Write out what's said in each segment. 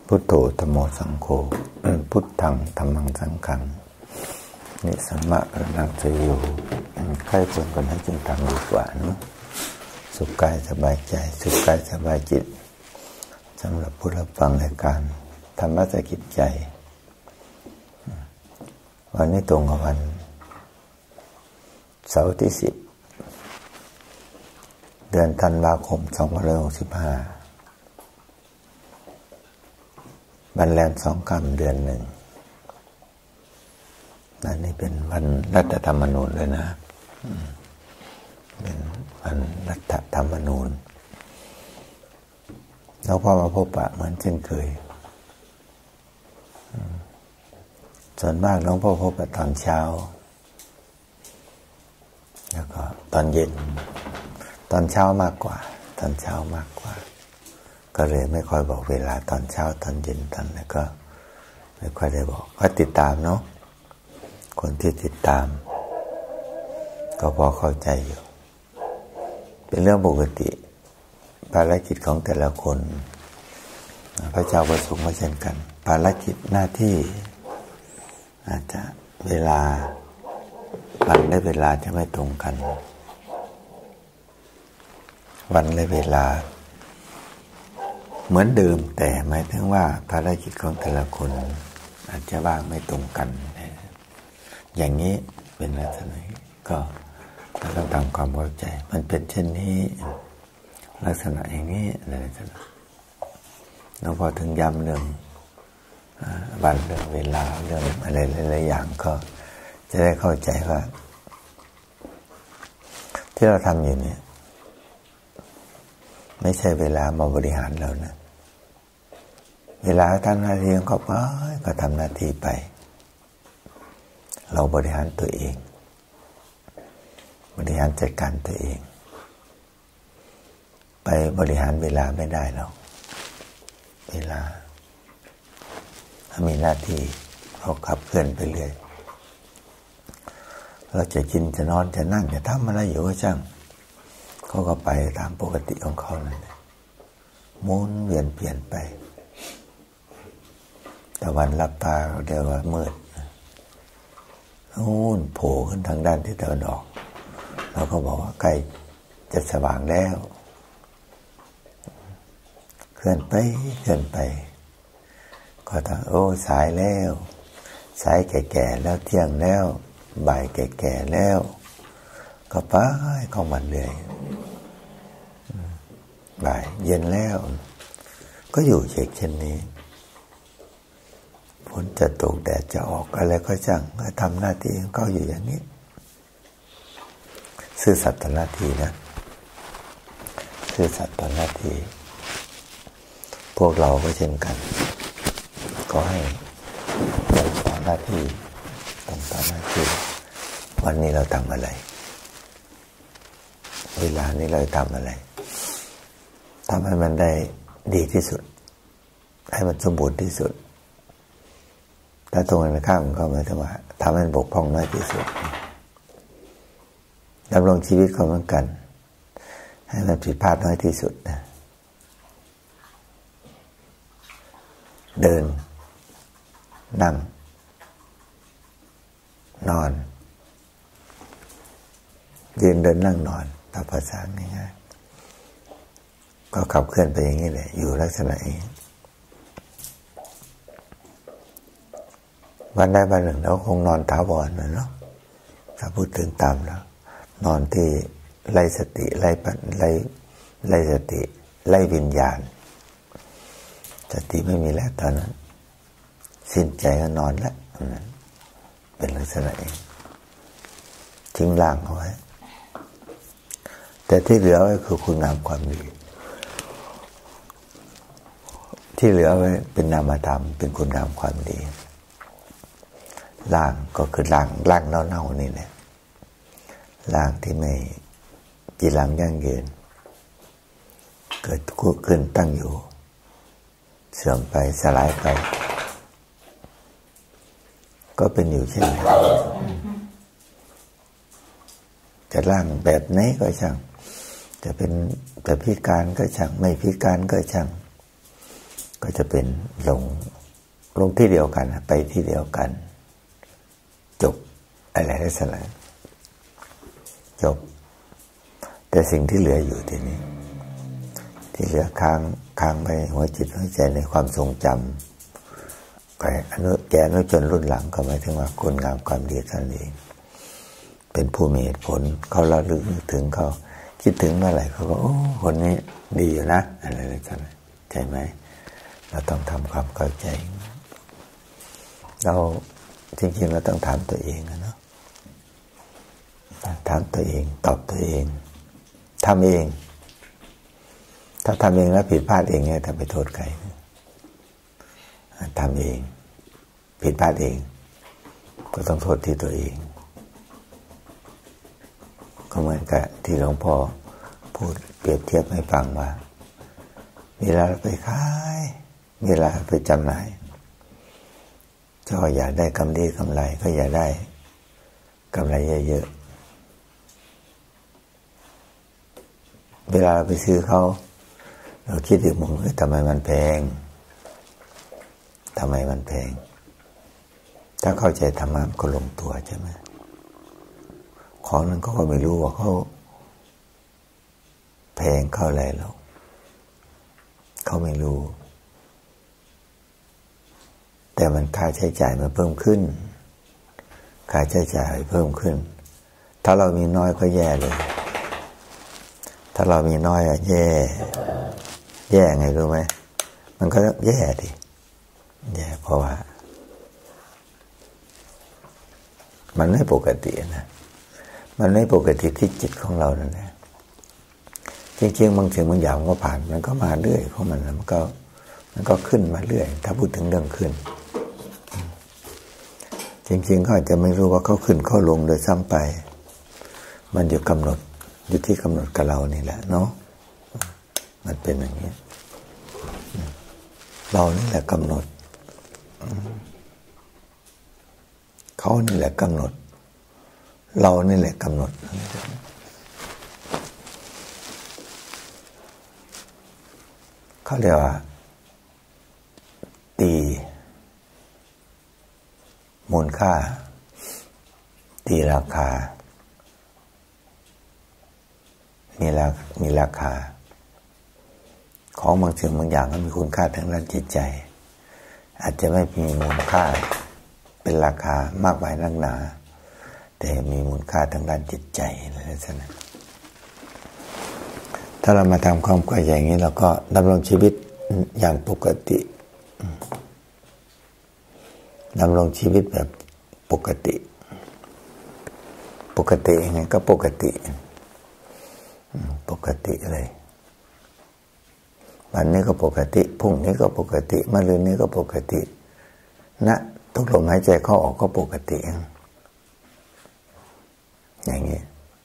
พุทโธธัมโมสังโฆพุทธังธัมมังสังฆังนิสัมมะระนังจะอยู่ใครควรกันให้จึงทำดีกว่าเนาะสุขกายสบายใจสุขกายสบายจิตสำหรับผู้รับฟังในการธรรมะสกิจใจวันนี้ตรงกับวันเสาร์ที่10เดือนธันวาคม2565วันแรม2 ค่ำเดือน 1นั่นนี่เป็นวันรัฐธรรมนูญเลยนะเป็นวันรัฐธรรมนูญแล้วพ่อมาพบปะเหมือนเช่นเคยส่วนมากหลวงพ่อพบปะตอนเช้าแล้วก็ตอนเย็นตอนเช้ามากกว่าตอนเช้ามากกว่าก็เลยไม่ค่อยบอกเวลาตอนเช้าตอนเย็นตอนไหนก็ไม่ค่อยได้บอกก็ติดตามเนาะคนที่ติดตามก็พอเข้าใจอยู่เป็นเรื่องปกติภารกิจของแต่ละคนพระเจ้าประสงค์มาเช่นกันภารกิจหน้าที่อาจจะเวลาวันและเวลาจะไม่ตรงกันวันและเวลาเหมือนเดิมแต่หมายถึงว่าภารกิจของแต่ละคนอาจจะว่างไม่ตรงกันอย่างนี้เป็นลักษณะก็ต้องทำความเข้าใจมันเป็นเช่นนี้ลักษณะอย่างนี้อะไรต่างๆแล้วพอถึงย้ำเรื่องวันเรื่องเวลาเรื่องอะไรหลายๆอย่างก็จะได้เข้าใจว่าที่เราทำอยู่เนี่ยไม่ใช่เวลามาบริหารเรานะเวลาทำหน้าที่ก็ทำหน้าที่ไปเราบริหารตัวเองบริหารจัดการตัวเองไปบริหารเวลาไม่ได้หรอกเวลาถ้ามีหน้าที่เขาขับเคลื่อนไปเรื่อยเราจะกินจะนอนจะนั่งจะทำอะไรอยู่ก็ช่างเขาก็ไปตามปกติของเขานั่นแหละหมุนเวียนเปลี่ยนไปแต่วันรับตาเขาเรียกว่ามืดนู่นโผล่ขึ้นทางด้านที่ตะวันออกเราก็บอกว่าใกล้จะสว่างแล้วเคลื่อนไปก็ต้องโอ้สายแล้วสายแก่ๆแล้วเที่ยงแล้วบ่ายแก่ๆแล้วก็ไปเข้ามาเลยบ่ายเย็นแล้วก็อยู่เช่นนี้ฝนจะตกแดดจะออกอะไรก็ช่างก็ทำหน้าที่ของเขาอยู่อย่างนี้ซื่อสัตย์ต่อหน้าที่นะซื่อสัตย์ต่อหน้าที่พวกเราก็เช่นกันก็ให้ตรงต่อหน้าที่วันนี้เราทำอะไรเวลานี้เราทำอะไรทำให้มันได้ดีที่สุดให้มันสมบูรณ์ที่สุดถ้าตรงกันข้ามก็หมายถึงว่าทำให้มันบกพร่องน้อยที่สุดดำรงชีวิตก็เหมือนกันให้มันผิดพลาดน้อยที่สุดนะเดินนั่งนอนยืนเดินนั่งนอนตามภาษาง่ายๆก็ขับเคลื่อนไปอย่างนี้แหละอยู่ลักษณะนี้วันใดวันหนึ่งเราคงนอนถาวรนะเนาะถ้าพูดถึงตามแล้วนอนที่ไร้สติไร้สติไร้วิญญาณสติไม่มีแล้วตอนนั้นสิ้นใจก็นอนแล้วนั่นเป็นลักษณะเองทิ้งร่างเอาไว้แต่ที่เหลือไว้คือคุณงามความดีที่เหลือไว้เป็นนามธรรมเป็นคุณงามความดีร่างก็คือร่างเน่าๆนี่แหละร่างที่ไม่จีรังยั่งยืนเกิดขึ้นตั้งอยู่เสื่อมไปสลายไปก็เป็นอยู่เช่นนั้นจะร่างแบบไหนก็ช่างจะเป็นแบบพิการก็ช่างไม่พิการก็ช่างก็จะเป็นลงที่เดียวกันไปที่เดียวกันจบอะไรได้สลายจบแต่สิ่งที่เหลืออยู่ทีนี้ที่เหลือค้างไปหัวจิตหัวใจในความทรงจำแกอนุชนรุ่นหลังก็หมายถึงว่าคุณงามความดีท่านเองเป็นผู้มีเหตุผลเขาระลึกถึงเขาคิดถึงเมื่อไหร่เขาก็โอ้คนนี้ดีอยู่นะอะไรเลยกันใช่ไหมเราต้องทำความเข้าใจเราจริงๆเราต้องถามตัวเองนะเนาะถามตัวเองตอบตัวเองทำเองถ้าทำเองแล้วผิดพลาดเองเนี่ยถ้าไปโทษใครทำเองผิดพลาดเองก็ต้องโทษที่ตัวเองก็เหมือนกับที่หลวงพ่อพูดเปรียบเทียบให้ฟังว่าเวลาเราไปขายเวลาไปจำหน่ายก็อยากได้กำไรก็อยากได้กำไรเยอะๆเวลาไปซื้อเขาเราคิดถึงมุมทำไมมันแพงถ้าเข้าใจธรรมะก็ลงตัวใช่ไหมของนั้นก็ไม่รู้ว่าเขาแพงเข้าอะไรหรอกเขาไม่รู้แต่มันค่าใช้จ่ายมันเพิ่มขึ้นค่าใช้จ่ายเพิ่มขึ้นถ้าเรามีน้อยก็แย่เลยถ้าเรามีน้อยอะแย่ไงรู้ไหมมันก็แย่ดิแย่เพราะว่ามันไม่ปกตินะมันไม่ปกติที่จิตของเรานั่นแหละจริงๆบางสิ่งบางอย่างก็ผ่านมันก็มาเรื่อยของมันมันก็ขึ้นมาเรื่อยถ้าพูดถึงเรื่องขึ้นจริงๆเขาอาจจะไม่รู้ว่าเขาขึ้นเขาลงโดยซ้ำไปมันอยู่ที่กำหนดกับเรานี่แหละเนาะมันเป็นอย่างนี้เรานี่แหละกำหนดเขานี่แหละกำหนดเรานี่แหละกำหนดเขาเรียกว่าตีมูลค่าตีราคามีราคาของบางสิ่งบางอย่างก็มีคุณค่าทางด้านจิตใจอาจจะไม่มีมูลค่าเป็นราคามากมายนักหนาแต่มีมูลค่าทางด้านจิตใจอะไรนั้นถ้าเรามาทำความเข้าใจอย่างนี้เราก็ดำรงชีวิตอย่างปกติดำรงชีวิตแบบปกติยังไงก็ปกติเลยวันนี้ก็ปกติพรุ่งนี้ก็ปกติมะรืนนี้ก็ปกติณทุกลมหายใจเข้าออกก็ปกติอย่างนี้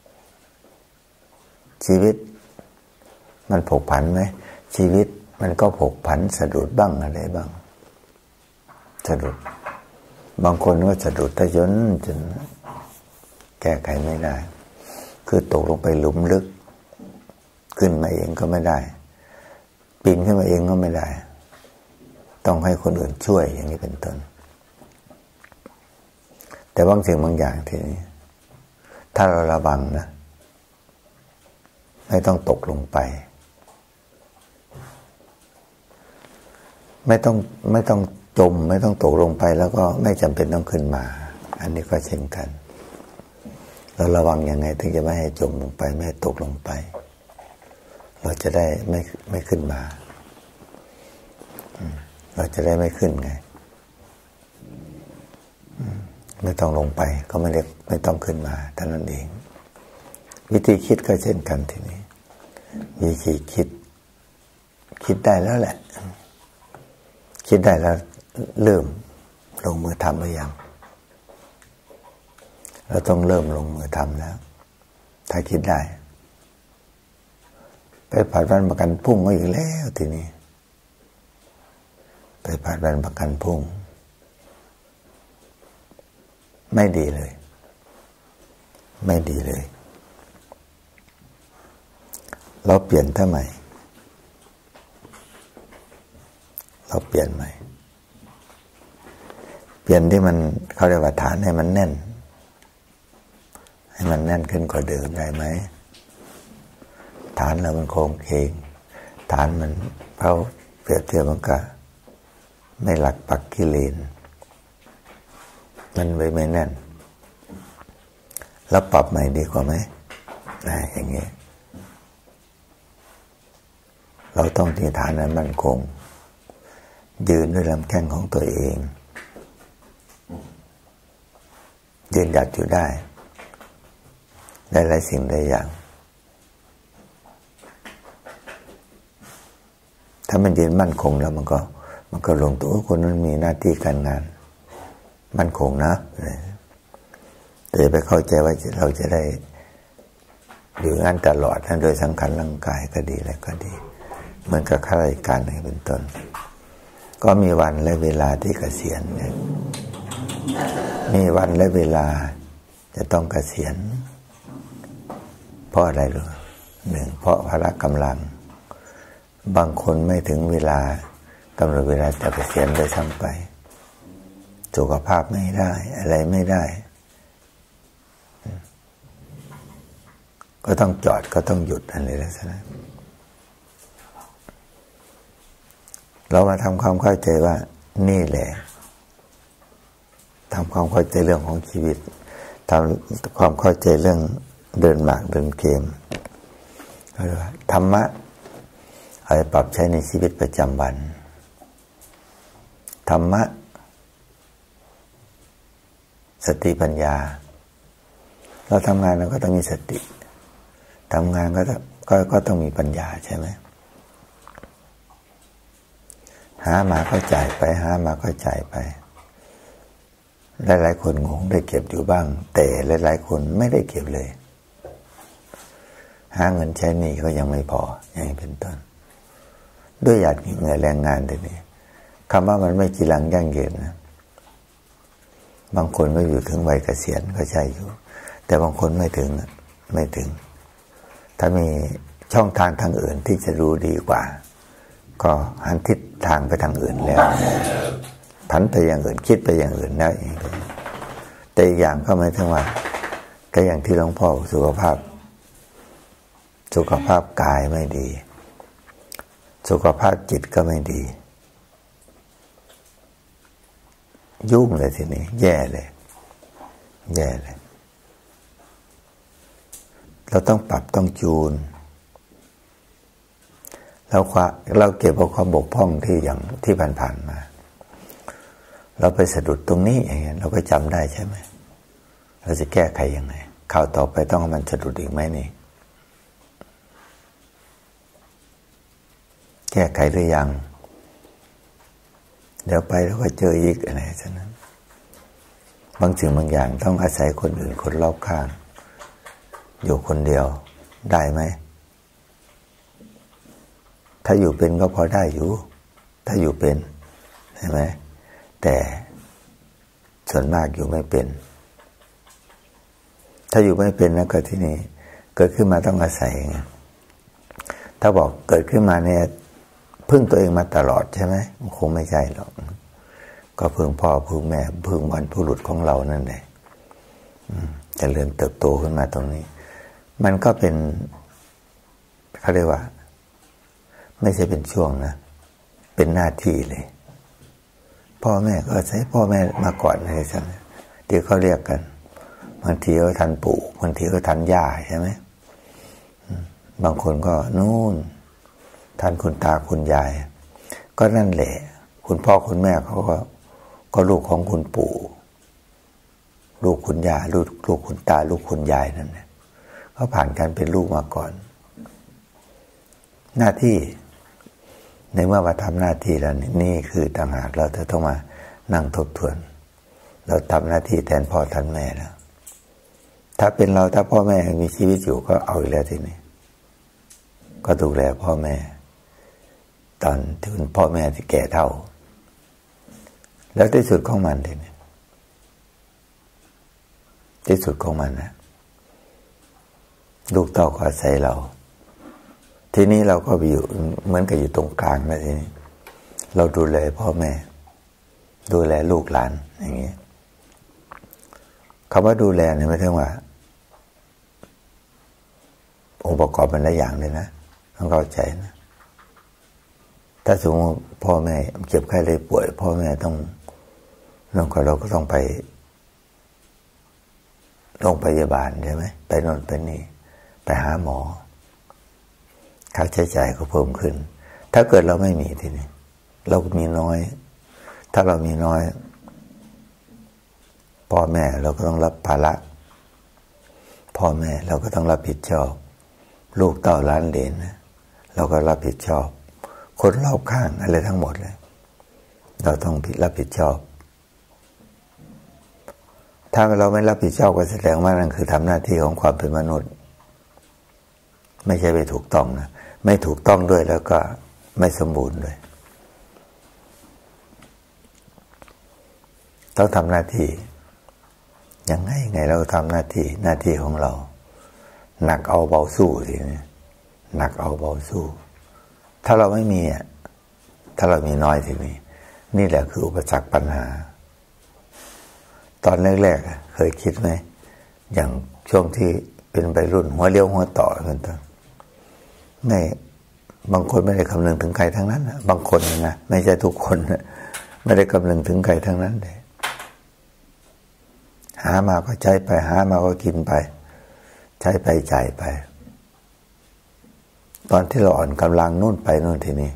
ชีวิตมันผกผันไหมชีวิตมันก็ผกผันสะดุดบ้างอะไรบ้างสะดุดบางคนก็สะดุดถ้าจนแก้ไขไม่ได้คือตกลงไปหลุมลึกขึ้นมาเองก็ไม่ได้ปีนขึ้นมาเองก็ไม่ได้ต้องให้คนอื่นช่วยอย่างนี้เป็นต้นแต่บางสิ่งบางอย่างทีนี้ถ้าเราระวังนะไม่ต้องตกลงไปไม่ต้องจมไม่ต้องตกลงไปแล้วก็ไม่จำเป็นต้องขึ้นมาอันนี้ก็เช่นกันเราระวังยังไงถึงจะไม่ให้จมลงไปไม่ให้ตกลงไปเราจะได้ไม่ขึ้นมาเราจะได้ไม่ขึ้นไงไม่ต้องลงไปก็ไม่ต้องขึ้นมาเท่านั้นเองวิธีคิดก็เช่นกันทีนี้วิธีคิดได้แล้วแหละคิดได้แล้วเริ่มลงมือทำหรือยังเราต้องเริ่มลงมือทำแล้วถ้าคิดได้ไปผัดวันประกันพรุ่งก็อีกแล้วทีนี้ไปผัดวันประกันพรุ่งไม่ดีเลยเราเปลี่ยนทำไมเราเปลี่ยนใหม่เปลี่ยนที่มันเขาเรียกว่าฐานให้มันแน่นให้มันแน่นขึ้นกว่าเดิมได้ไหมฐานเรามันโค้งเคงฐานมันเขาเปรียบเทียบมันก็ไม่หลักปักกิเลนมันไม่แน่นแล้วปรับใหม่ดีกว่าไหมอย่างนี้เราต้องที่ฐานนั้นมั่นคงยืนด้วยลำแข้งของตัวเองยืนหยัดอยู่ได้หลายสิ่งหลายอย่างถ้ามันยืนมั่นคงแล้วมันก็ลงตัวคนนั้นมีหน้าที่การงานมั่นคงนะแต่ไปเข้าใจว่าเราจะได้อยู่งานตลอดทั้งโดยสังขารร่างกายก็ดีอะไรก็ดีเหมือนกับข้าราชการอะไรเป็นต้นก็มีวันและเวลาที่เกษียณมีวันและเวลาจะต้องเกษียณเพราะอะไรรู้หนึ่งเพราะพละกำลังบางคนไม่ถึงเวลากำหนดเวลาจะเกษียณได้ซ้ำไปสุขภาพไม่ได้อะไรไม่ได้ก็ต้องจอดก็ต้องหยุดอะไรลักษณะเรามาทำความเข้าใจว่านี่แหละทำความเข้าใจเรื่องของชีวิตทำความเข้าใจเรื่องเดินหมากเดินเกมเรียกว่าธรรมะเอาไปปรับใช้ในชีวิตประจำวันธรรมะสติปัญญาเราทำงานเราก็ต้องมีสติทำงานก็ต้องมีปัญญาใช่ไหมหามาก็จ่ายไปหามาก็จ่ายไปหลายๆคนงงได้เก็บอยู่บ้างแต่หลายๆคนไม่ได้เก็บเลยหาเงินใช้หนี้ก็ยังไม่พออย่างนี้เป็นต้นด้วยหยาดเหงื่อแรงงานทีนี้คำว่ามันไม่จีรังยั่งยืนนะบางคนก็อยู่ถึงวัยเกษียณก็ใช่อยู่แต่บางคนไม่ถึงถ้ามีช่องทางทางอื่นที่จะรู้ดีกว่าก็หันทิศทางไปทางอื่นแล้วผันไปอย่างอื่นคิดไปอย่างอื่นได้เองแต่อีกอย่างก็หมายถึงว่าก็อย่างที่หลวงพ่อสุขภาพกายไม่ดีสุขภาพจิตก็ไม่ดียุ่งเลยทีนี้แย่เลยเราต้องปรับต้องจูนเราเก็บเอาความบกพร่องที่ผ่านๆมาเราไปสะดุดตรงนี้อย่างเงี้ยเราก็จำได้ใช่ไหมเราจะแก้ไขยังไงคราวต่อไปต้องให้มันสะดุดอีกไหมนี่แก้ไขหรือยังเดี๋ยวไปแล้วก็เจออีกอะไรฉะนั้นบางสิ่งบางอย่างต้องอาศัยคนอื่นคนรอบข้างอยู่คนเดียวได้ไหมถ้าอยู่เป็นก็พอได้อยู่ถ้าอยู่เป็นใช่ไหมแต่ส่วนมากอยู่ไม่เป็นถ้าอยู่ไม่เป็นแล้วก็ที่นี่เกิดขึ้นมาต้องอาศัยไงถ้าบอกเกิดขึ้นมาเนี่ยพึ่งตัวเองมาตลอดใช่ไหมคงไม่ใช่หรอกก็พึ่งพ่อพึ่งแม่พึ่งบรรพบุรุษของเรานั่นแหละเจริญเติบโตขึ้นมาตรงนี้มันก็เป็นเขาเรียกว่าไม่ใช่เป็นช่วงนะเป็นหน้าที่เลยพ่อแม่ก็ใช้พ่อแม่มาก่อนอะไรใช่ไหมที่เขาเรียกกันบางทีก็ทันปู่บางทีก็ทันย่าใช่ไหมบางคนก็นู่นทันคุณตาคุณยายก็นั่นแหละคุณพ่อคุณแม่เขาก็ลูกของคุณปู่ลูกคุณย่าลูกคุณตาลูกคุณยายนั่นแหละเขาผ่านการเป็นลูกมาก่อนหน้าที่ในเมื่อมาทำหน้าที่แล้วนี่คือต่างหากเราจะต้องมานั่งทบทวนเราทำหน้าที่แทนพ่อแทนแม่แล้วถ้าเป็นเราถ้าพ่อแม่มีชีวิตอยู่ก็เอาอีกแล้วทีนี้ก็ดูแลพ่อแม่ตอนที่คุณพ่อแม่ที่แก่เฒ่าแล้วที่สุดของมันทีนี้ที่สุดของมันนะลูกเต้าก็อาศัยเราทีนี้เราก็ไปอยู่เหมือนกับอยู่ตรงกลางนะทีนี้เราดูแลพ่อแม่ดูแลลูกหลานอย่างนี้คำว่าดูแลเนี่ยไม่ใช่ว่าองค์ประกอบเป็นหลายอย่างเลยนะต้องเข้าใจนะถ้าสมมติพ่อแม่เจ็บไข้ได้ป่วยพ่อแม่ต้องเราก็ต้องไปโรงพยาบาลใช่ไหมไปนอนไปนี่ไปหาหมอค่าใช้จ่ายก็เพิ่มขึ้นถ้าเกิดเราไม่มีทีนี้เรามีน้อยถ้าเรามีน้อยพ่อแม่เราก็ต้องรับภาระพ่อแม่เราก็ต้องรับผิดชอบลูกเต้าล้านเหลนนะเราก็รับผิดชอบคนรอบข้างอะไรทั้งหมดเลยเราต้องรับผิดชอบถ้าเราไม่รับผิดชอบก็แสดงว่านั่นคือทำหน้าที่ของความเป็นมนุษย์ไม่ใช่ไปถูกต้องนะไม่ถูกต้องด้วยแล้วก็ไม่สมบูรณ์ด้วยต้องทำหน้าที่ยังไงเราทำหน้าที่ของเราหนักเอาเบาสู้ทีนี้หนักเอาเบาสู้ถ้าเราไม่มีถ้าเรามีน้อยทีนี้นี่แหละคืออุปสรรคปัญหาตอนแรกๆเคยคิดไหมอย่างช่วงที่เป็นวัยรุ่นหัวเลี้ยวหัวต่อเป็นต้นไม่บางคนไม่ได้คำนึงถึงใครทั้งนั้นบางคนนะไม่ใช่ทุกคนไม่ได้คำนึงถึงใครทั้งนั้นเลยหามาก็ใช้ไปหามาก็กินไปใช้ไปจ่ายไปตอนที่เราอ่อนกำลังนู่นไปนู่นทีนี้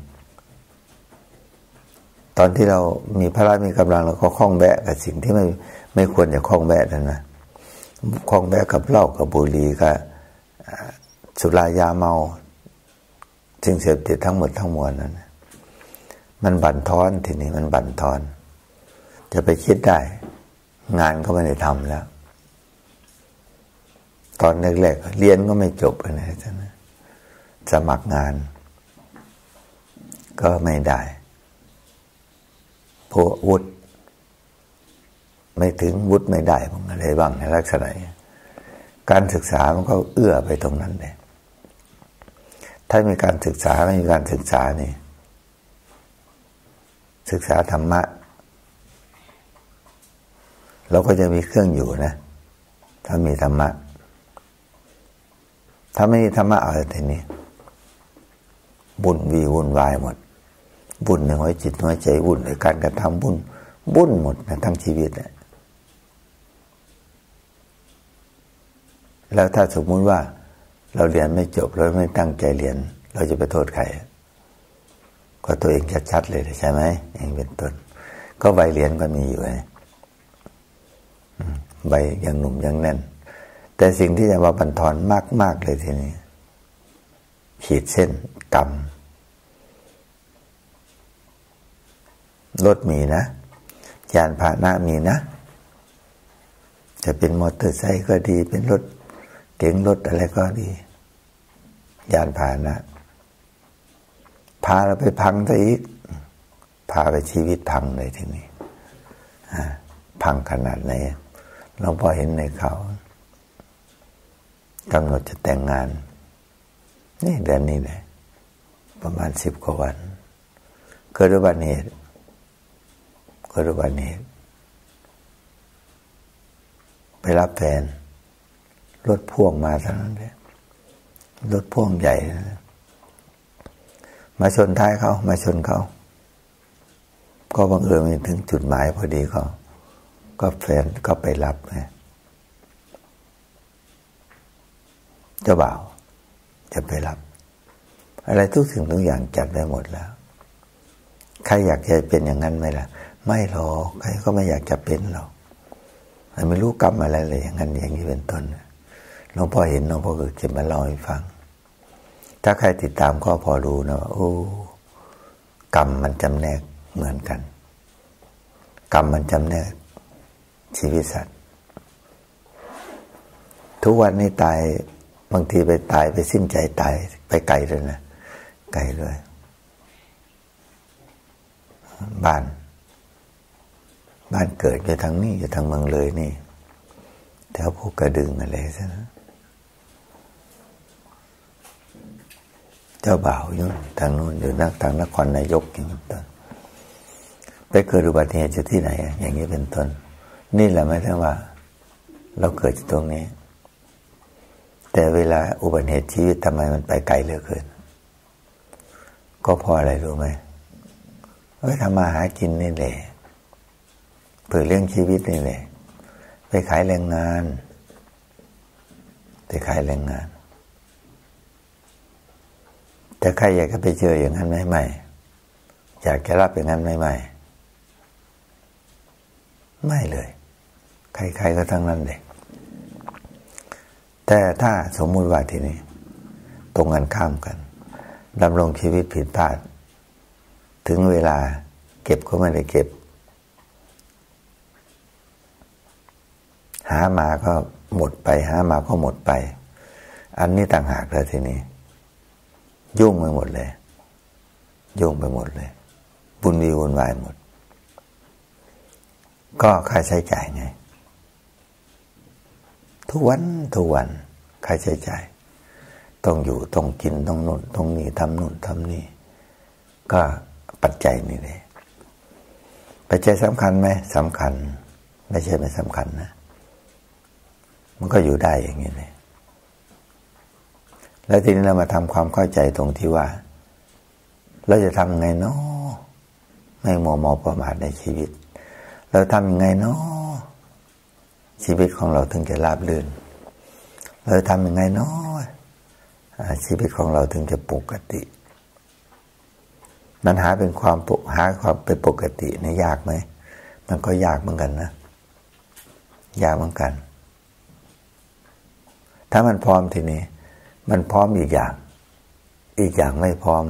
ตอนที่เรามีพละมีกำลังเราก็คล้องแวะกับสิ่งที่ไม่ควรจะคล้องแวะนั่นนะคล้องแวะกับเหล้ากับบุหรี่กับสุรายาเมาสิ่งเสพติดทั้งหมดทั้งมวลนั้นมันบั่นทอนทีนี้มันบั่นทอนจะไปคิดได้งานก็ไม่ได้ทำแล้วตอนแรกๆเรียนก็ไม่จบเลยนะท่านสมัครงานก็ไม่ได้พวกวุฒิไม่ถึงวุฒิไม่ได้บ้างอะไรบ้างในลักษณะการศึกษามันก็เอื้อไปตรงนั้นเลยถ้ามีการศึกษาไม่มีการศึกษานี่ศึกษาธรรมะเราก็จะมีเครื่องอยู่นะถ้ามีธรรมะถ้าไม่มีธรรมะอะไรทีนี้วุ่นวายหมดวุ่นในหัวจิตหัวใจวุ่นในการกระทำวุ่นหมดนะทั้งชีวิตแล้วถ้าสมมุติว่าเราเรียนไม่จบเราไม่ตั้งใจเรียนเราจะไปโทษใครก็ตัวเองชัดๆเลยใช่ไหมอย่างเป็นต้นก็ใบเรียนก็มีอยู่ไงใบยังหนุ่มยังแน่นแต่สิ่งที่จะมาบั่นทอนมากๆเลยทีนี้ขีดเส้นกรรมรถมีนะยานพาหนะมีนะจะเป็นมอเตอร์ไซค์ก็ดีเป็นรถเก๋งรถอะไรก็ดียานพาหนะพาเราไปพังซะอีกพาไปชีวิตพังเลยทีนี้พังขนาดไหนเราพอเห็นในข่าวกำหนดจะแต่งงานนี่เดือนนี้เลยประมาณ10 กว่าวันเกิดอุบัติเหตุไปรับแฟนรถพ่วงมาทั้งนั้นเลยรถพ่วงใหญ่มาชนท้ายเขามาชนเขาก็บังเอิญมาถึงจุดหมายพอดีก็แฟนก็ไปรับไงเจ้าบ่าวจะไปรับอะไรทุกสิ่งทุกอย่างจัดได้หมดแล้วใครอยากจะเป็นอย่างนั้นไหมล่ะไม่หรอกใครก็ไม่อยากจะเป็นหรอกไม่รู้กรรมอะไรเลยอย่างนั้นอย่างนี้เป็นต้นหลวงพ่อเห็นหลวงพ่อก็เก็บมาเล่าให้ฟังถ้าใครติดตามก็พอรู้นะว่าโอ้กรรมมันจำแนกเหมือนกันกรรมมันจำแนกชีวิตสัตว์ทุกวันนี้ตายบางทีไปตายไปสิ้นใจตายไปไกลเลยนะไกลเลยบ้านเกิดอยู่ทางนี้อยู่ทางเมืองเลยนี่แถวภูกระดึงอะไรซะนะเจ้าบ่าวอยู่ทางนู้นอยู่ทางนครนายกอย่างนั้นเกิดอุบัติเหตุอยู่ที่ไหนอย่างนี้เป็นต้นนี่แหละไม่ใช่ว่าเราเกิดอยู่ตรงนี้แต่เวลาอุบัติเหตุชีวิตทำไมมันไปไกลเหลือเกินก็เพราะอะไรรู้ไหมทำมาหากินนี่แหละเพื่อเลี้ยงชีวิตนี่แหละไปขายแรงงานแต่ใครอยากจะไปเจออย่างนั้นไหมอยากจะรับอย่างนั้นไหมไม่เลยใครๆก็ทั้งนั้นเลยแต่ถ้าสมมุติว่าทีนี้ตรงกันข้ามกันดำรงชีวิตผิดพลาดถึงเวลาเก็บก็ไม่ได้เก็บหามาก็หมดไปหามาก็หมดไปอันนี้ต่างหากเลยทีนี้ยุ่งไปหมดเลยบุญวีวุ่นวายหมดก็ค่าใช้จ่ายไงทุกวันค่าใช้จ่ายต้องอยู่ต้องกินต้องนู่นต้องนี่ทำนู่นทำนี่ก็ปัจจัยนี่เลยปัจจัยสำคัญไหมสำคัญไม่ใช่ไม่สำคัญนะมันก็อยู่ได้อย่างนี้เลยแล้วทีนี้เรามาทำความเข้าใจตรงที่ว่าเราจะทำไงเนาะไม่มัวเมาประมาทในชีวิตเราทำยังไงเนาะชีวิตของเราถึงจะราบรื่นเราทำยังไงเนาะชีวิตของเราถึงจะปกติมันหาความเป็นปกติเนี่ยยากไหมมันก็ยากเหมือนกันนะยากเหมือนกันถ้ามันพร้อมทีนี้มันพร้อมอีกอย่างไม่พร้อม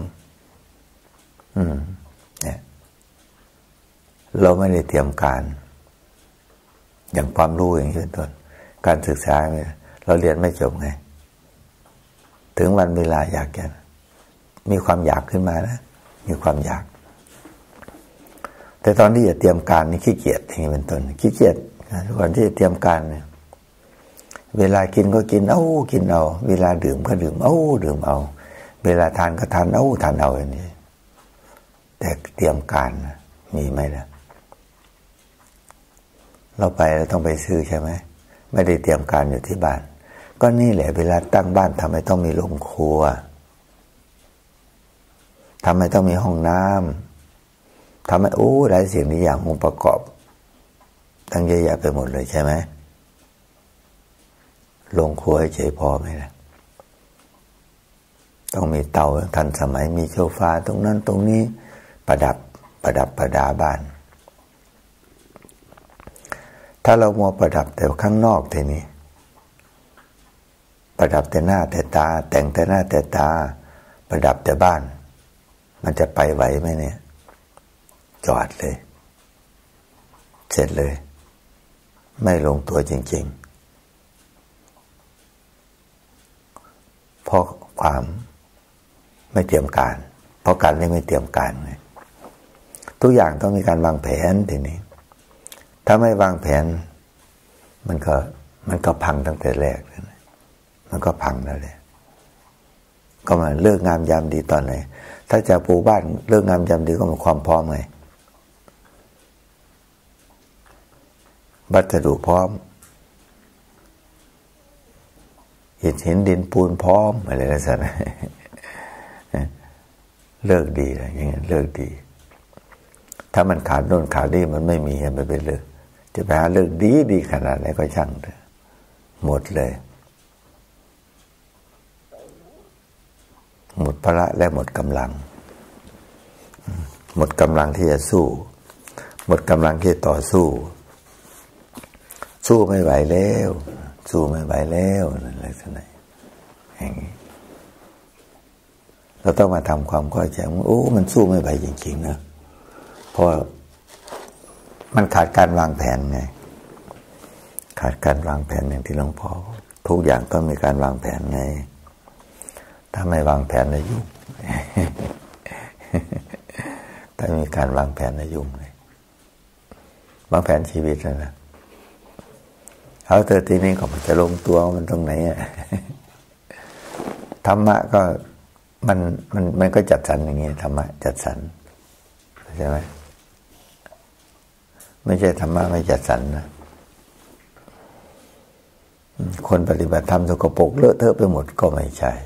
เนี่ยเราไม่ได้เตรียมการอย่างความรู้อย่างนี้เป็นต้นการศึกษาเนี่ยเราเรียนไม่จบไงถึงวันเวลาอยากจะมีความอยากขึ้นมานะมีความอยากแต่ตอนที่จะเตรียมการนี่ขี้เกียจอย่างนี้เป็นต้นขี้เกียจก่อนที่จะเตรียมการเนี่ยเวลากินก็กินกินเอาเวลาดื่มก็ดื่มดื่มเอาเวลาทานก็ทานทานเอาอย่างนี้แต่เตรียมการมีไหมล่ะเราไปเราต้องไปซื้อใช่ไหมไม่ได้เตรียมการอยู่ที่บ้านก็นี่แหละเวลาตั้งบ้านทำไมต้องมีโรงครัวทำไมต้องมีห้องน้ำทำไมหลายสิ่งหลายอย่างองค์ประกอบตั้งเยอะแยะไปหมดเลยใช่ไหมโรงครัวเฉยพอไหมล่ะต้องมีเตาทันสมัยมีโซฟาตรงนั้นตรงนี้ประดับประดาบ้านถ้าเรามัวประดับแต่ข้างนอกทีนี้ประดับแต่หน้าแต่ตาแต่งแต่หน้าแต่ตาประดับแต่บ้านมันจะไปไหวไหมเนี่ยจอดเลยเสร็จเลยไม่ลงตัวจริงๆเพราะความไม่เตรียมการเพราะการไม่เตรียมการไงทุกอย่างต้องมีการวางแผนทีนี้ถ้าไม่วางแผนมันก็พังตั้งแต่แรกเลยมันก็พังแล้วเลยก็มาเลิกงามยามดีตอนไหนถ้าจะปูบ้านเลิกงามยามดีก็มีความพร้อมไงวัสดุพร้อมหินดินปูนพร้อมอะไรลักษณะเลิกดีอะไรอย่างเงี้ยเลิกดีถ้ามันขาดโน่นขาดนี่มันไม่มีมันไปเลิกจะไปหาเลิกดีขนาดไหนก็ช่างเถอะหมดเลยหมดพละและหมดกำลังหมดกำลังที่จะสู้หมดกำลังที่จะต่อสู้ไม่ไหวแล้วอะไรสักหน่อยอย่างนี้เราต้องมาทำความเข้าใจว่ามันสู้ไม่ไหวจริงๆนะเพราะมันขาดการวางแผนไงขาดการวางแผนอย่างที่หลวงพ่อทุกอย่างต้องมีการวางแผนไงถ้าไม่วางแผนจะยุ่ง ถ้ามีการวางแผนจะยุ่งเลยวางแผนชีวิตนะเอาเธอทีนี้ก็จะลงตัวมันตรงไหนอ่ะ ธรรมะก็มันก็จัดสรรอย่างงี้ธรรมะจัดสรรใช่ไหมไม่ใช่ธรรมะไม่จัดสรรนะคนปฏิบัติธรรมสกปรกเลอะเทอะไปหมดก็ไม่ใช่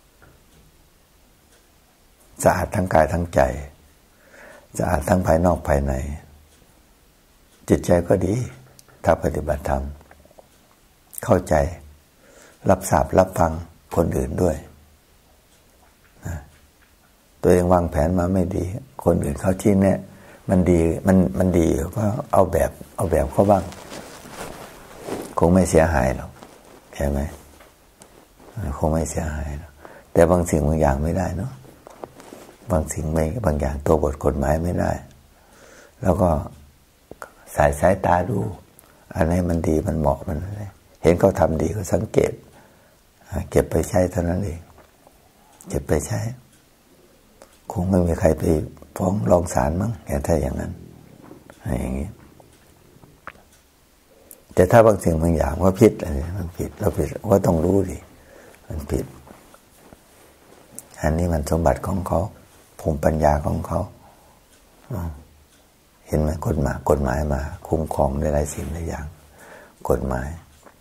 สะอาดทั้งกายทั้งใจสะอาดทั้งภายนอกภายในจิตใจก็ดีถ้าปฏิบัติธรรมเข้าใจรับทราบรับฟังคนอื่นด้วยนะตัวเองวางแผนมาไม่ดีคนอื่นเขาชี้แนะมันดีมันดีก็เอาแบบเขาบ้างคงไม่เสียหายหรอกใช่ไหมคงไม่เสียหายหรอกแต่บางสิ่งบางอย่างไม่ได้เนาะบางสิ่งไม่บางอย่างตัวบทกฎหมายไม่ได้แล้วก็สายตาดูอันไหนมันดีมันเหมาะมันอะไรเห็นเขาทำดีก็สังเกตเก็บไปใช้เท่านั้นเองเก็บไปใช้คงไม่มีใครไปฟ้องร้องศาลมั้งถ้าอย่างนั้นอย่างนี้แต่ถ้าบางสิ่งบางอย่างว่าผิดอะไรมันผิดเราผิดว่าต้องรู้ดิมันผิดอันนี้มันสมบัติของเขาภูมิปัญญาของเขาเห็นไหมกฎหมายมาคุ้มครองได้หลายสิ่งหลายอย่างกฎหมาย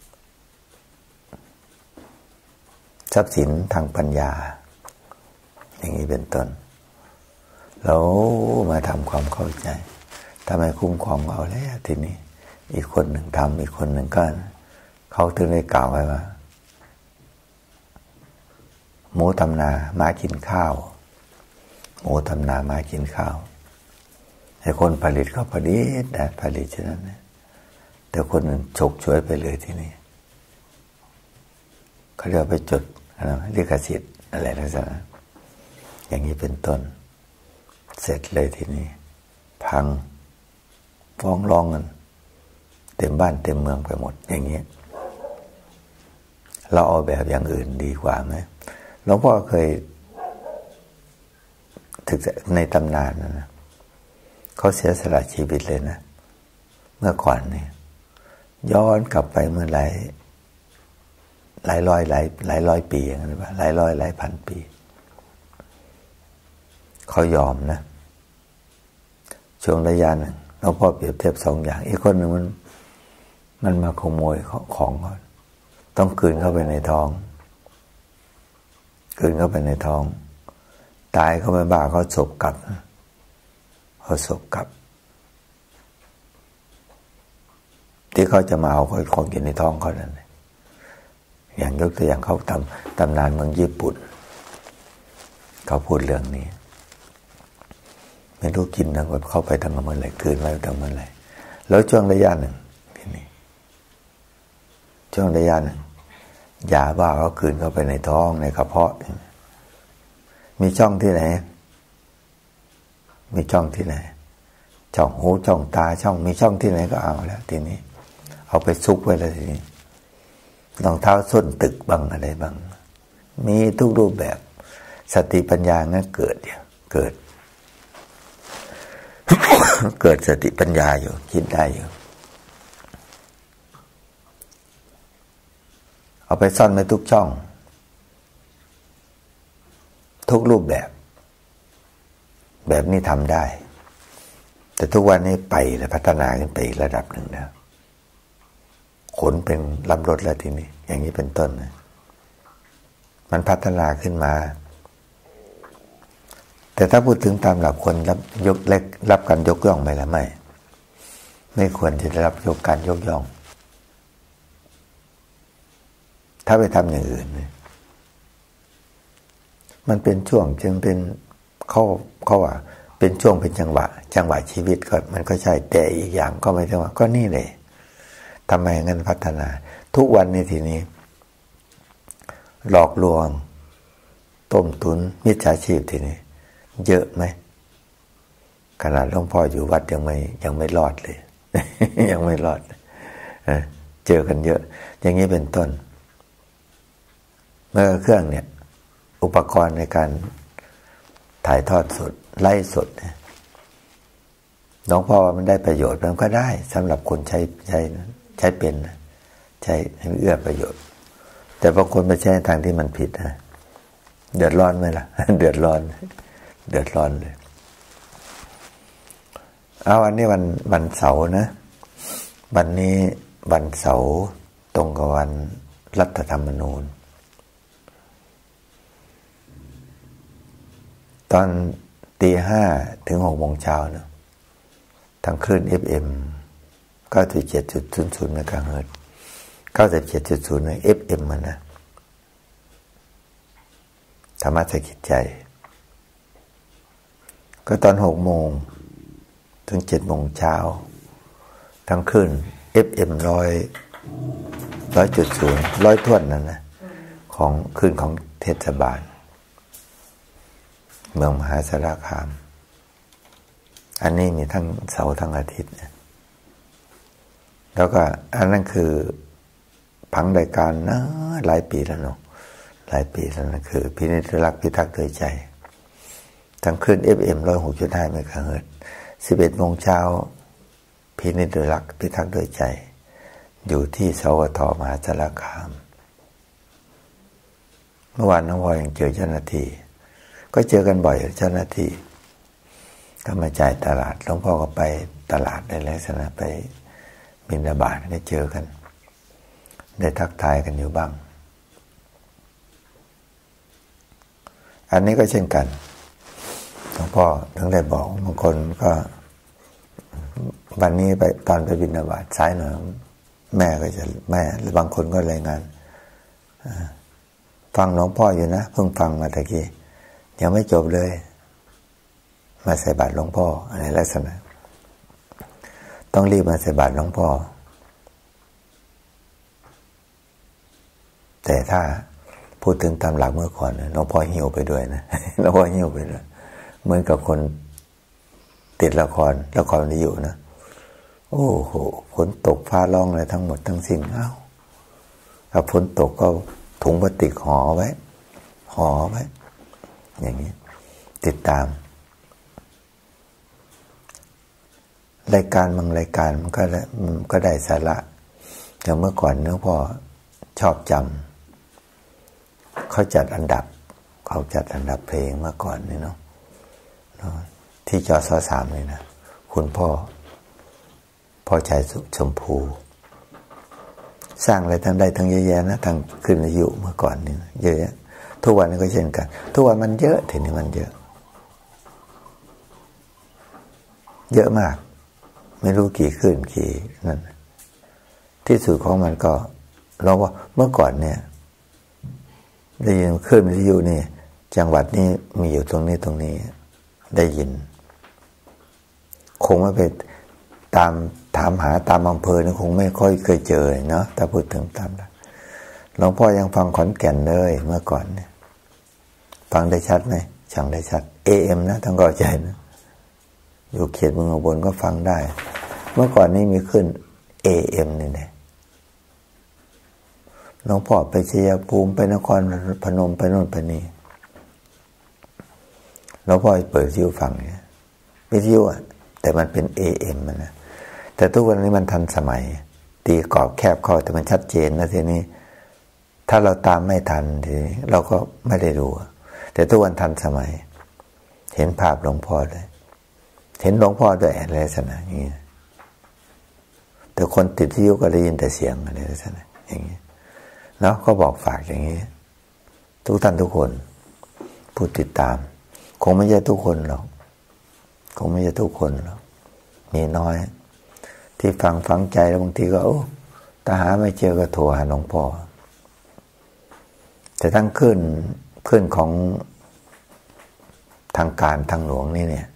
ทรัพย์สินทางปัญญาอย่างนี้เป็นต้นเรามาทำความเข้าใจทำไมคุ้มครองเอาแล้วทีนี้อีกคนหนึ่งทำอีกคนหนึ่งก็เขาถึงได้กล่าวไว้ว่าหมูทำนาม้ากินข้าวหมูทำนาม้ากินข้าวไอ้คนผลิตก็ผลิตแต่ผลิตฉะนั้นนะแต่คนอื่นฉกฉวยไปเลยที่นี่เขาเรียกไปจดลิขสิทธิ์อะไรลักษณะอย่างนี้เป็นต้นเสร็จเลยทีนี้พังฟ้องร้องกันเต็มบ้านเต็มเมืองไปหมดอย่างนี้เราเอาแบบอย่างอื่นดีกว่าไหมหลวงพ่อเคยถึงในตำนานนะเขาเสียสละชีวิตเลยนะเมื่อก่อนนี่ย้อนกลับไปเมื่อหลายร้อยปีอย่างนั้นว่าหลายพันปีเขายอมนะช่วงระยะหนึ่งหลวงพ่อเปรียบเทียบสองอย่างอีกคนหนึ่งมันมาขโมยของเขาต้องกลืนเข้าไปในท้องกลืนเข้าไปในท้องตายเขาไม่บ้าเขาศพกลับเขาศพกลับที่เขาจะมาเอาของกินในท้องเขานั่นอย่างยกตัวอย่างเขาตำนานเมืองญี่ปุ่นเขาพูดเรื่องนี้ไม่รู้กินนะว่าเข้าไปทางเมื่อไหร่คืนไว้ทางเมื่อไหร่แล้วช่วงระยะหนึ่งที่นี่ช่วงระยะหนึ่งยาบ้าเขาคืนเข้าไปในท้องในกระเพาะมีช่องที่ไหนมีช่องที่ไหนช่องหูช่องตาช่องมีช่องที่ไหนก็เอาแล้วทีนี้เอาไปซุกไว้แล้วทีนี้รองเท้าส้นตึกบ้างอะไรบ้างมีทุกรูปแบบสติปัญญานั้นเกิดเกิด เกิดสติปัญญาอยู่คิดได้อยู่เอาไปซ่อนไว้ทุกช่องทุกรูปแบบนี้ทำได้แต่ทุกวันนี้ไปแล้วพัฒนาขึ้นไปอีกระดับหนึ่งแล้วขนเป็นลำรถแล้วทีนี้อย่างนี้เป็นต้นนะมันพัฒนาขึ้นมาแต่ถ้าพูดถึงตามหลักคนรับการยกย่องไหมล่ะไม่ควรจะได้รับการยกย่องถ้าไปทำอย่างอื่นมันเป็นช่วงจึงเป็นเขาว่าเป็นช่วงเป็นจังหวะชีวิตก็มันก็ใช่แต่อีกอย่างก็ไม่ใช่ว่าก็นี่เลยทำไมงั้นพัฒนาทุกวันนี้ทีนี้หลอกลวงต้มตุนมิจฉาชีพทีนี้เยอะไหมขนาดหลวงพ่ออยู่วัดยังไม่รอดเลย ยังไม่รอดเจอกันเยอะอย่างนี้เป็นต้นเมื่อเครื่องเนี่ยอุปกรณ์ในการถ่ายทอดสดไล่สดหลวงพ่อว่ามันได้ประโยชน์มันก็ได้สำหรับคนใช้เป็นใช้ให้เอื้อประโยชน์แต่บางคนไปใช้ทางที่มันผิดนะเดือดร้อนไหมล่ะ เดือดร้อนเลยเอาวันนี้วันเสาร์นะวันนี้วันเสาร์ตรงกับวันรัฐธรรมนูญตอน5:00 ถึง 6:00 เช้านะทางคลื่น FM 97.00 เมกะเฮิรตซ์ 97.0 ใน FM มันนะธรรมะสะกิดใจก็ตอน 6:00 ถึง 7:00 เช้าทางคลื่น FM 100.0 ท่วนนั่นนะของคลื่นของเทศบาลเมืองมหาสารคามอันนี้มีทั้งเสาร์ทั้งอาทิตย์เนี่ยแล้วก็อันนั้นคือผังรายการนะหลายปีแล้วเนาะหลายปีแล้วนั่นคือพินิจรักษ์พิทักษ์โดยใจทั้งคลื่น FM 106.5 เมกะเฮิรตซ์ 11:00 เช้าพินิจรักษ์พิทักษ์โดยใจอยู่ที่สวทมหาสารคามเมื่อวานน้องพลอยยังเจอเจ้าหน้าที่ก็เจอกันบ่อยเจ้าหน้าที่ก็มาจ่ายตลาดหลวงพ่อก็ไปตลาดในลักษณะไปบิณฑบาตได้เจอกันได้ทักทายกันอยู่บ้างอันนี้ก็เช่นกันหลวงพ่อถึงได้บอกบางคนก็วันนี้ไปตอนไปบิณฑบาตสายหน่อยแม่หรือบางคนก็รายงานฟังหลวงพ่ออยู่นะเพิ่งฟังมาตะกี้ยังไม่จบเลยมาใส่บาตรหลวงพ่ออะไรลักษณะต้องรีบมาใส่บาตรหลวงพ่อแต่ถ้าพูดถึงตามหลักเมื่อก่อนหลวงพ่อหิวไปด้วยนะหลวงพ่อหิวไปด้วยเหมือนกับคนติดละครที่อยู่นะโอ้โหฝนตกฟ้าร้องอะไรทั้งหมดทั้งสิ้นถ้าฝนตกก็ถุงพลาสติกห่อไว้อย่างนี้ติดตามรายการบางรายการมันก็ได้สาระอย่างเมื่อก่อนหลวงพ่อชอบจำเขาจัดอันดับเพลงเมื่อก่อนนี่เนาะที่จส.3นี่นะคุณพ่อชายชมพูสร้างอะไรทั้งได้ทั้งเยอะแยะนะทางขึ้นอายุเมื่อก่อนนี่นะเยอะแยะทุกวันนี้ก็เช่นกันทุกวันมันเยอะทีนี้มันเยอะมากไม่รู้กี่ขึ้นกี่นั่นที่สุดของมันก็เราว่าเมื่อก่อนเนี่ยได้ยินขึ้นวิทยุนี่จังหวัดนี้มีอยู่ตรงนี้ได้ยินคงไม่ไปถามหาตามอำเภอนี่คงไม่ค่อยเคยเจอเนาะถ้าพูดถึงตามนั้นหลวงพ่อยังฟังขอนแก่นเลยเมื่อก่อนเนี่ยฟังได้ชัดไหมฟังได้ชัด AM นะต้องเข้าใจนะอยู่เขตเมืองอุบลก็ฟังได้เมื่อก่อนนี้มีขึ้น AM นี่แหละหลวงพ่อไปชัยภูมิไปนครพนมไปโน่นไปนี่หลวงพ่อเปิดวิทยุฟังเนี่ยวิทยุแต่มันเป็น AM มันนะแต่ทุกวันนี้มันทันสมัยตีกรอบแคบเข้าแต่มันชัดเจนนะทีนี้ถ้าเราตามไม่ทันทีนี้เราก็ไม่ได้ดูแต่ทุกวันทันสมัยเห็นภาพหลวงพ่อเลยเห็นหลวงพ่อด้วยอะไรลักษณะอย่างนี้แต่คนติดวิทยุก็ได้ยินแต่เสียงอะไรลักษณะอย่างนี้เนาะก็บอกฝากอย่างนี้ทุกท่านทุกคนผู้ติดตามคงไม่ใช่ทุกคนหรอกมีน้อยที่ฟังใจแล้วบางทีก็ถ้าหาไม่เจอก็โทรหาหลวงพ่อแต่ทั้งขึ้นของทางการทางหลวงนี่เนี่ย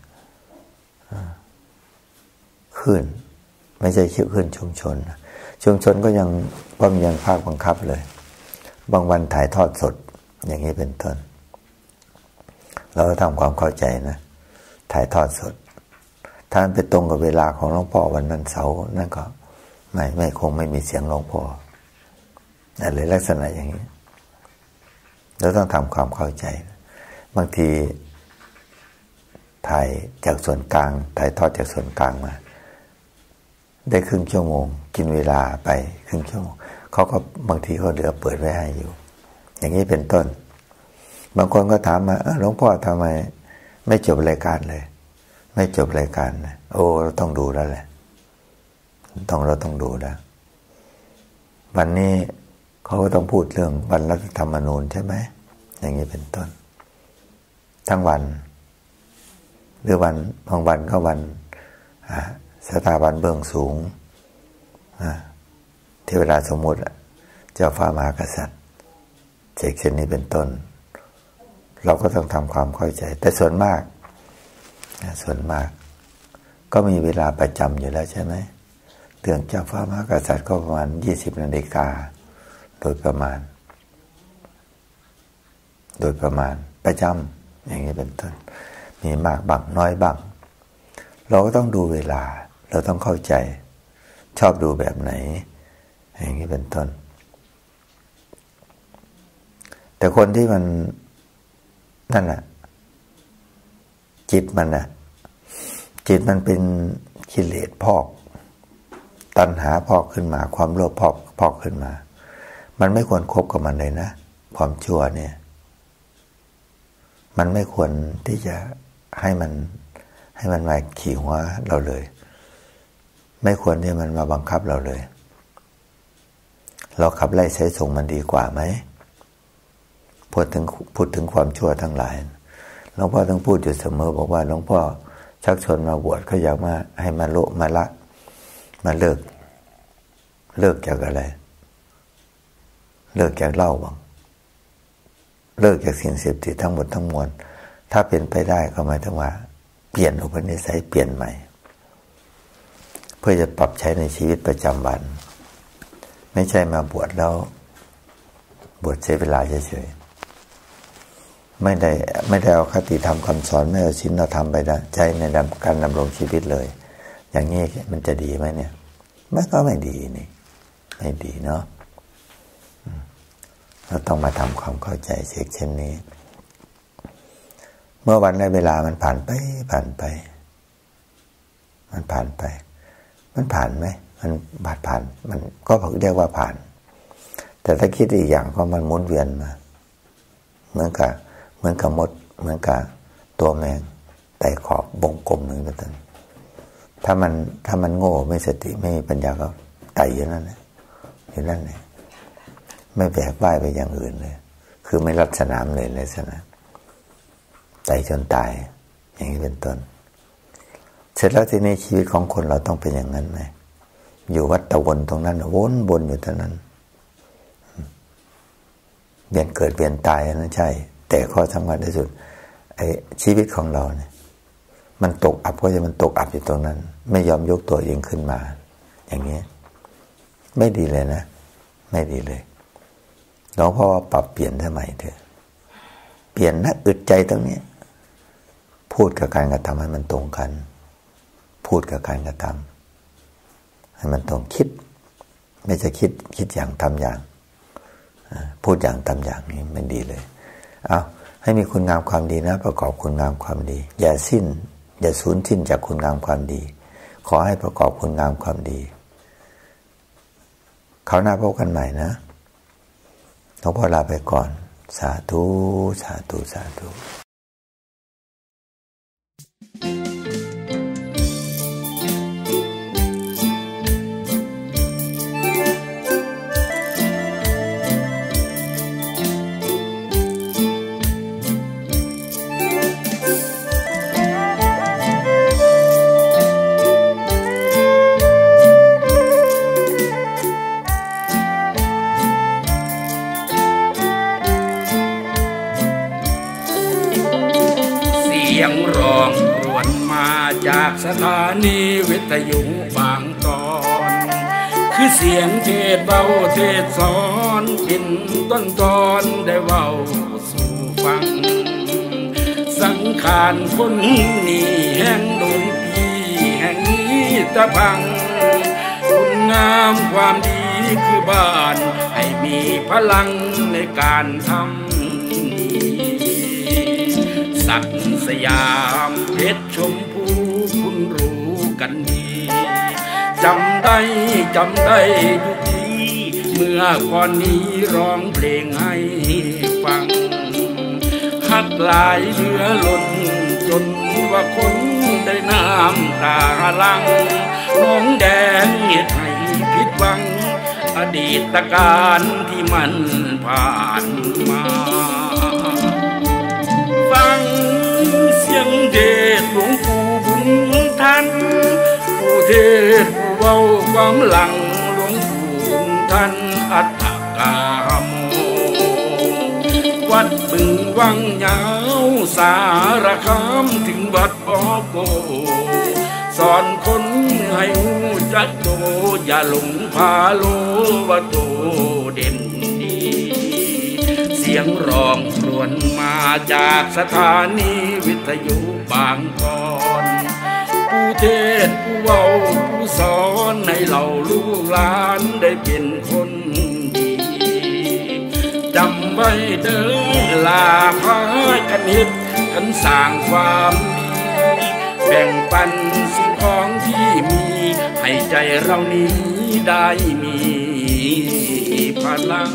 ขึ้นไม่ใช่ขึ้นชุมชนก็ยังภาคบังคับเลยบางวันถ่ายทอดสดอย่างนี้เป็นต้นเราทำความเข้าใจนะถ่ายทอดสดถ้ามันไปตรงกับเวลาของหลวงพ่อวันนั้นเสาร์นั่นก็ไม่คงไม่มีเสียงหลวงพ่ออะไรลักษณะอย่างนี้เราต้องทำความเข้าใจบางทีถ่ายจากส่วนกลางถ่ายทอดจากส่วนกลางมาได้ครึ่งชั่วโมงกินเวลาไปครึ่งชั่วโมงเขาก็บางทีเขาเหลือเปิดไว้ให้อยู่อย่างนี้เป็นต้นบางคนก็ถามมาหลวงพ่อทำไมไม่จบรายการเลยไม่จบรายการนะโอ้เราต้องดูแล้วแหละเราต้องดูแล้ววันนี้เขาก็ต้องพูดเรื่องวันรัฐธรรมนูญใช่ไหมอย่างนี้เป็นต้นทั้งวันหรือวันบางวันก็วันสถาบันเบื้องสูงเทวดาสมมุติเจ้าฟ้ามหากษัตริย์เช่นนี้เป็นต้นเราก็ต้องทำความเข้าใจแต่ส่วนมากก็มีเวลาประจำอยู่แล้วใช่ไหมเรื่องเจ้าฟ้ามหากษัตริย์ก็ประมาณ20 นาฬิกาโดยประมาณประจำอย่างนี้เป็นต้นมีมากบ้างน้อยบ้างเราก็ต้องดูเวลาเราต้องเข้าใจชอบดูแบบไหนอย่างนี้เป็นต้นแต่คนที่มันนั่นแหละจิตมันเป็นกิเลสพอกตัณหาพอกขึ้นมาความโลภพอกขึ้นมามันไม่ควรคบกับมันเลยนะความชั่วเนี่ยมันไม่ควรที่จะให้มันมาขี่หัวเราเลยไม่ควรที่มันมาบังคับเราเลยเราขับไล่ใช้ส่งมันดีกว่าไหมพูดถึงความชั่วทั้งหลายหลวงพ่อต้องพูดอยู่เสมอบอกว่าหลวงพ่อชักชวนมาบวชเขาอยากมาให้มาโละมาละมาเลิกจากอะไรเลิกจากเหล้าบ้างเลิกจากสิ่งเสพติดทั้งหมดทั้งมวลถ้าเป็นไปได้ก็หมายถึงว่าเปลี่ยนอุปนิสัยเปลี่ยนใหม่เพื่อจะปรับใช้ในชีวิตประจำวันไม่ใช่มาบวชแล้วบวชใช้เวลาเฉยๆไม่ได้เอาคติธรรมคำสอนไม่เอาศีลธรรมไปใช้ในการดำรงชีวิตเลยอย่างนี้มันจะดีไหมเนี่ยมันก็ไม่ดีนี่ไม่ดีเนาะเราต้องมาทำความเข้าใจเช่นนี้เมื่อวันและเวลามันผ่านไปมันผ่านไหมมันผ่านมันก็เรียกว่าผ่านแต่ถ้าคิดอีกอย่างก็มันหมุนเวียนมาเหมือนกับมดเหมือนกับตัวแมงไต่ขอบวงกลมเหมือนกันถ้ามันโง่ไม่สติไม่มีปัญญาก็ไต่อยู่นั่นแหละไม่แบกว่ายไปอย่างอื่นเลยคือไม่รับสนามเลยสนามไต่จนตายอย่างนี้เป็นต้นเสร็จแล้วที่ในชีวิตของคนเราต้องเป็นอย่างนั้นไหมอยู่วัฏวนตรงนั้นวนอยู่ตรงนั้นเวียนเกิดเวียนตายนั่นใช่แต่ข้อสำคัญที่สุดไอ้ชีวิตของเราเนี่ยมันตกอับก็จะมันตกอับอยู่ตรงนั้นไม่ยอมยกตัวเองขึ้นมาอย่างนี้ไม่ดีเลยนะไม่ดีเลยหลวงพ่อปรับเปลี่ยนทำไมเถอะเปลี่ยนนะอึดใจตรงนี้พูดกับการกระทำให้มันตรงกันพูดกับการกระทำให้มันตรงคิดไม่ใช่คิดอย่างทำอย่างพูดอย่างทำอย่างนี้ไม่ดีเลยเอาให้มีคุณงามความดีนะประกอบคุณงามความดีอย่าสูญสิ้นจากคุณงามความดีขอให้ประกอบคุณงามความดีเขาหน้าพบกันใหม่นะหลวงพ่อลาไปก่อนสาธุสาธุสาธุจากสถานีวิทยุบางตอนคือเสียงเทศเบาเทศสอนปิ่นต้นตอนได้เบาสู่ฟังสังขารคนนี้แห่งโดนปีแห่งนี้ตะพังคุณงามความดีคือบ้านให้มีพลังในการทำดีศักดิ์สยามเพชรชมพูคุณรู้กันดีจำได้ทุกทีเมื่อก่อนนี้ร้องเพลงให้ฟังหักหลายเหลือล้นจนว่าคนได้น้ำตาลังน้องแดงเหตุให้ผิดหวังอดีตการที่มันผ่านมาฟังเสียงเดชหลวงปู่บุญทันผู้เทศผู้เว้าความหลังหลวงปู่บุญทันอัตถกามโมวัดบึงวังยาวสารคามถึงวัดปอโกสอนคนให้หูจักโตอย่าหลงพาโลว่าโตเด่นดีเสียงร้องครวญมาจากสถานีวิทยุบางกอนผู้เทศผู้เว้าผู้สอนให้เราลูกหลานได้เป็นคนดีจำไว้เด้อลาพากันเฮ็ดกันสร้างความดีแบ่งปันสิ่งของที่มีให้ใจเรานี้ได้มีพลัง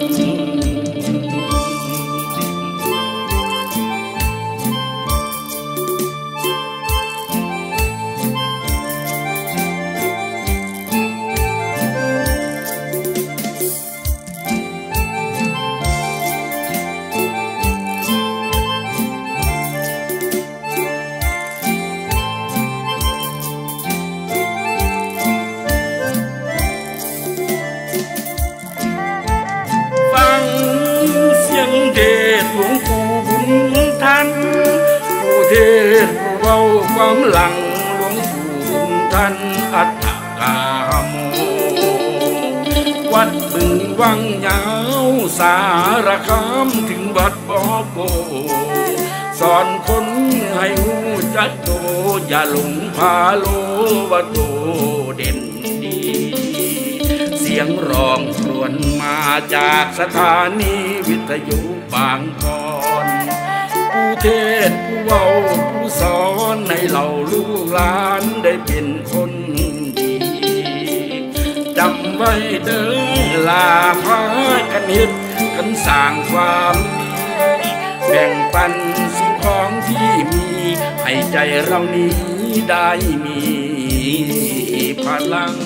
หลวงปู่บุญทันผู้เทศผู้เว้าความหลังหลวงปู่บุญทันอัตถกามโมวัดบึงวังยาวสารคามถึงวัดปอโกสอนคนให้หูจักโตอย่าหลงพาโลว่าโตเด่นดีเสียงร้องครวญมาจากสถานีวิทยุบางกอนผู้เทศผู้เว้าผู้สอนให้เราลูกหลานได้เป็นคนดีจำไว้เด้อลาพากันเฮ็ดกันสร้างความดีแบ่งปันสิ่งของที่มีให้ใจเรานี้ได้มีพลัง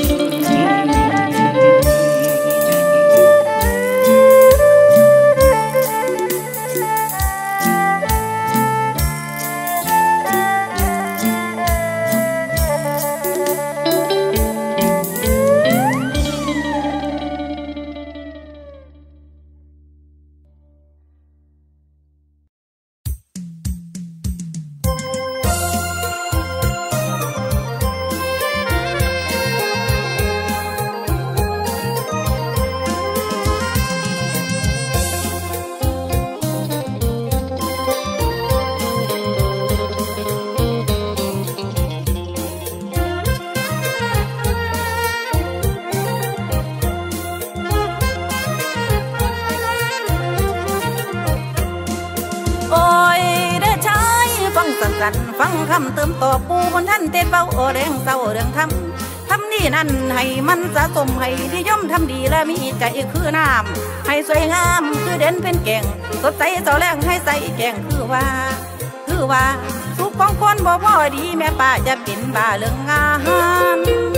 ฟังคำเติมต่อปูบนท่านเต้นเบาโอแรงเศร้าเรื่องทำนี่นั่นให้มันสะสมให้นิยมทำดีและมีใจคือน้ำให้สวยงามคือเด่นเป็นแก่งสดใสเสาแรงให้ใส่แก่งคือว่าสุขของคนบ่พอดีแม่ป้าจะเป็นบ้าเรื่องงาน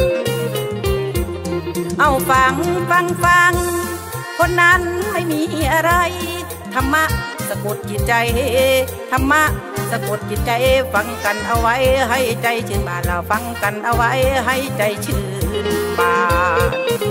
เอาฟังคนนั้นไม่มีอะไรธรรมะสะกดจิตใจธรรมะสะกดจิตใจฟังกันเอาไว้ให้ใจชื่นบานเราฟังกันเอาไว้ให้ใจชื่นบาน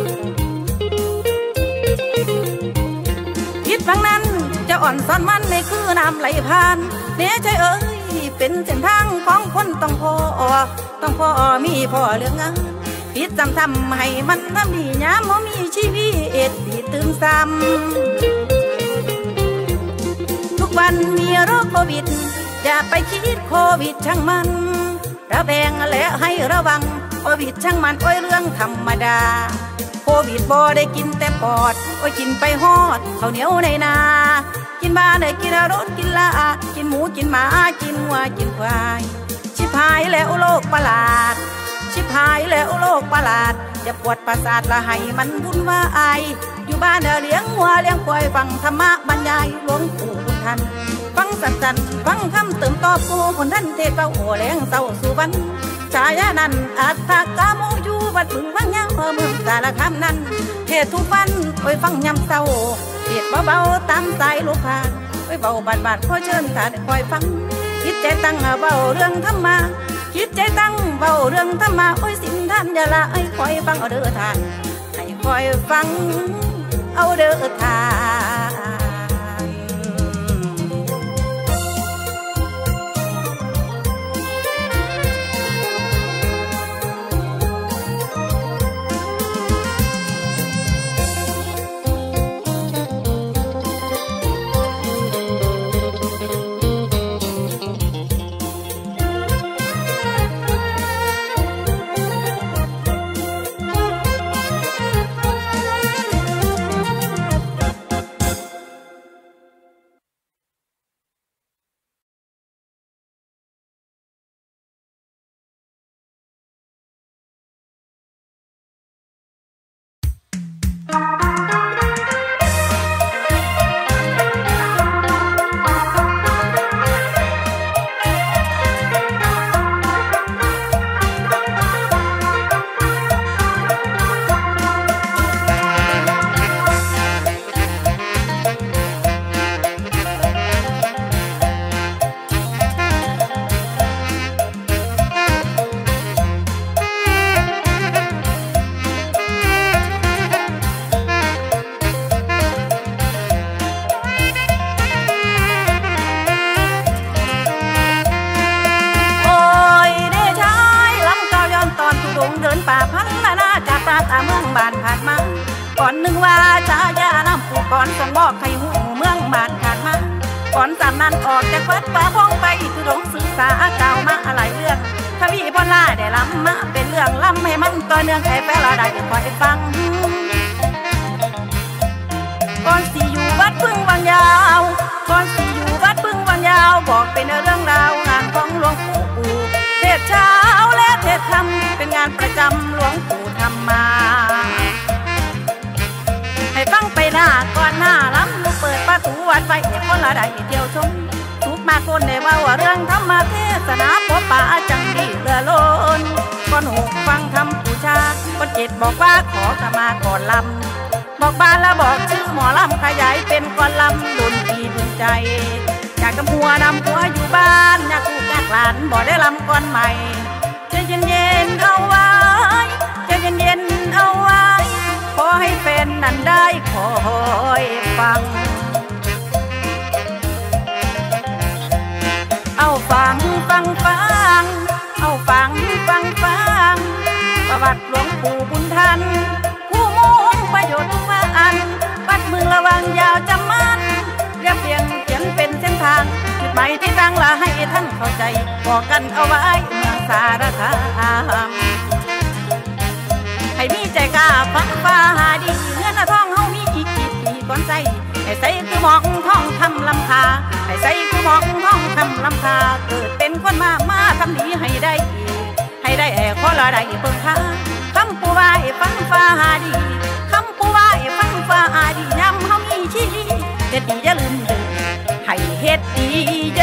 คิดฟังนั้นจะอ่อนซ้อนมันไม่คือน้ำไหลผ่านเนื้อใจเอ้ยเป็นเส้นทางของคนต้องพอมีพ่อเรื่องงานผิดทำให้มันน้ำดีย้ำว่ามีชีวิตที่ตื่นซ้ำทุกวันมีโรคโควิดอย่าไปคิดโควิดช่างมันระแวงและให้ระวังโควิดช่างมันโอ้ยเรื่องธรรมดาโควิดบ่ได้กินแต่ปอดโอ้ยกินไปฮอดข้าวเหนียวในนากินบ้านได้กินรถกินลากินหมูกินหมากินวัวกินควายชิบหายแล้วโลกประหลาดชิบหายแล้วโลกประหลาดจะปวดประสาทละให้มันวุ่นวายอยู่บ้านเลี้ยงวัวเลี้ยงควายฟังธรรมะบรรยายหลวงปู่บุญทันฟังสันๆฟังคำเติมตอบกูคนท่านเทศเป้าโอเลี้ยงเศร้าสุวรรณชายานันอัตถกาโมอยู่วัดบึงวังยังเมืองสารคามนั้นเทศทุกวันคอยฟังยำเศร้าเทศเบาๆตามสายลูกพาคอยเบาบาดๆขอเชิญถ้าได้คอยฟังคิดใจตั้งเบาเรื่องธรรมะคิดใจตั้งเบาเรื่องธรรมะโอ้ยสินท่านอย่าละให้คอยฟังเอาเด้อท่านให้คอยฟังเอาเด้อท่านก่อนหนึ่งว่าชายาน้ำผู้ก่อนส่งบอกให้หูเมืองบานขาดมาก่อนสามนั้นออกจากวัดป่าพงไปคือหลงศึกษาเก่ามาหลายเรื่องทวีพลาได้ล้ำมาเป็นเรื่องล้ำให้มันต่อเนื่องให้แฟนเราได้คอยฟังก่อนสิอยู่วัดพึ่งวังยาวก่อนสิอยู่วัดพึ่งวังยาวบอกเป็นเรื่องราวงานของหลวงปู่เทศเช้าและเทศธรรมเป็นงานประจำหลวงปู่ทำมาให้ฟังไปหน้าก่อนหน้าล้ำลูกเปิดประตูวัดไว้ให้คนละได้เที่ยวชมทุกมาคนได้ว่าเรื่องธรรมเทศนาพบป่าจังดีเรือล้นก่อนหกฟังคำปูชาก่อนเจ็ดบอกว่าขอขมาก่อนลำบอกบ้านแล้วบอกชื่อหมอลำขยายเป็นก่อนลำดนตรีดวงใจอยากกำหัวนำหัวอยู่บ้านอยากลูกอยากหลานบอกได้ลำก่อนใหม่ใจเย็นๆเอาไว้ใจเย็นๆเอาไว้ขอให้แฟนนั้นได้คอยฟังเอาฟังเอาฟังประวัติหลวงปู่บุญทันผู้มุ่งประโยชน์ทุกอันวัดเมืองระวังยาวจำมันเรียบเรียงเขียนเป็นเส้นทางจุดหมายที่ตั้งละให้ท่านเข้าใจบอกกันเอาไว้เมืองสารคามให้มีใจกล้าฟังฟ้าหาดีเงินทองเฮามีกี่ปีก่อนใจให้ใส่คือหมอกทองคำลำคาให้ใส่คือหมอกทองคำลำคาเกิดเป็นคนมาทำดีให้ได้ขอละได้เบิ่งค่าคำปูว่าให้ฟังฟ้าหาดีคำปูว่าให้ฟังฟ้าหาดีย้ำเฮามีชีเฮ็ดดีอย่าลืมเด้อให้เฮ็ดดี